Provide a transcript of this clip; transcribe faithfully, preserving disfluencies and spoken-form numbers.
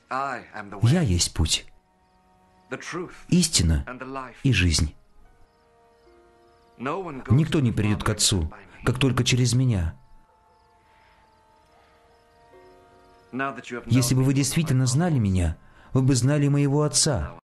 Я есть путь, истина и жизнь. Никто не придет к Отцу, как только через Меня. Если бы вы действительно знали Меня, вы бы знали Моего Отца.